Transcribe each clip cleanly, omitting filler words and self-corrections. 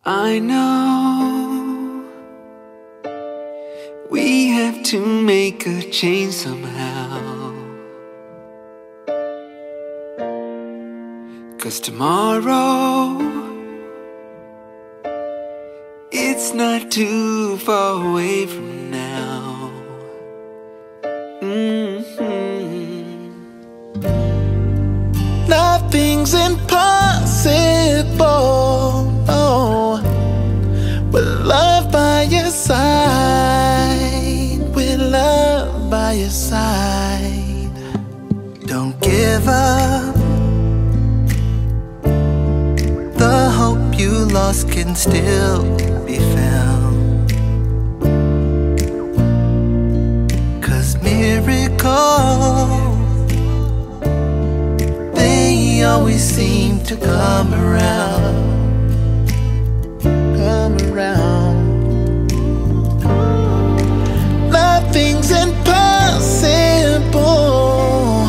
I know we have to make a change somehow, 'cause tomorrow, it's not too far away from now. Nothing's impossible, no. With love by your side, with love by your side. Don't give up. The hope you lost can still be found, 'cause miracles, they always seem to come around. Nothing's impossible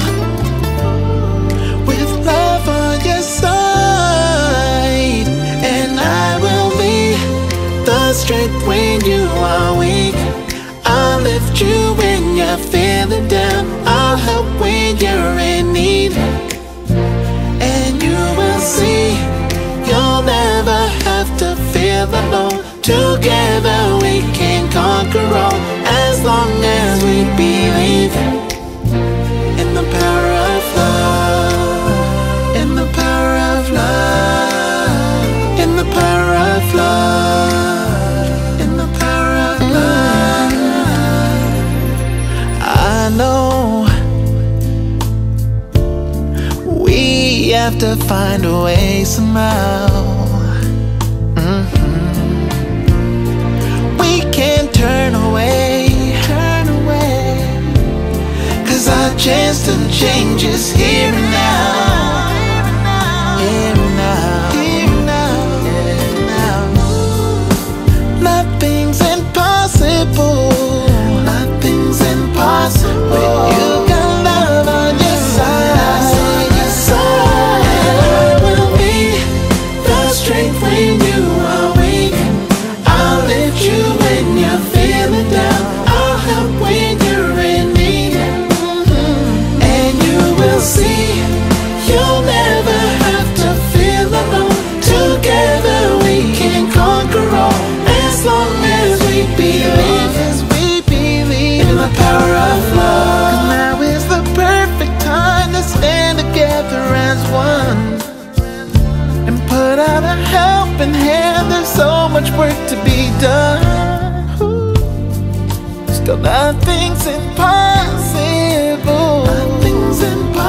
with love on your side, and I will be the strength when you are weak. I'll lift you when you're feeling down. I'll help when you're in need, and you will see you'll never have to feel alone. Together we can conquer all, as long as we believe in the power of love, in the power of love, in the power of love, in the power of love. I know we have to find a way somehow. Turn away, 'cause our chance to change is here and now. Here and now, here and now, here and now. Nothing's impossible, nothing's impossible when you got love on your side. I will be the strength when you are weak. I'll lift you when you're feeling down. I'll help when you're in need, and you will see you'll never have to feel alone. Together we can conquer all, as long as we believe in the power of love. 'Cause now is the perfect time to stand together as one and put out a helping hand. There's so much work to be done. Still nothing's impossible. Nothing's impossible.